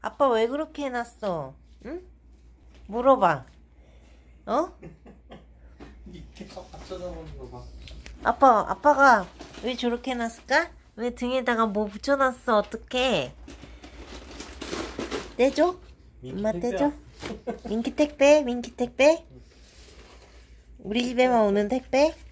아빠 왜 그렇게 해놨어? 응? 물어봐. 어? 밑에 아빠 쳐다보는 거 봐. 아빠가 왜 저렇게 해놨을까? 왜 등에다가 뭐 붙여놨어? 어떡해? 떼줘? 엄마 떼줘? 민키 택배? 민키 택배? 우리 집에만 오는 택배?